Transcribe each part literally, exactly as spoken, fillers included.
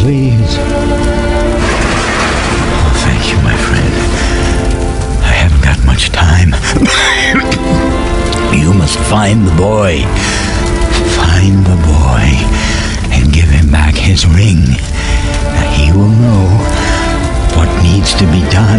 please. Oh, thank you, my friend. I haven't got much time. You must find the boy. Find the boy and give him back his ring. Now he will know what needs to be done.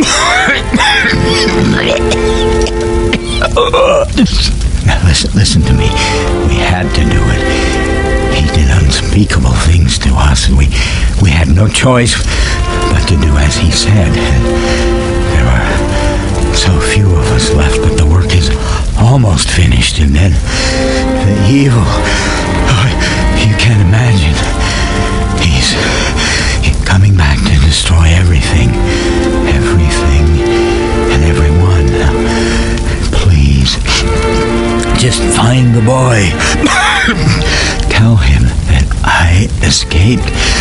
Now listen, listen to me. We had to do it. He did unspeakable things to us. We, we had no choice but to do as he said. There are so few of us left, but the work is almost finished. And then the evil, oh, you can't imagine. He's, he's coming back to destroy everything, everything, and everyone. Now, please, just find the boy. Tell him that I escaped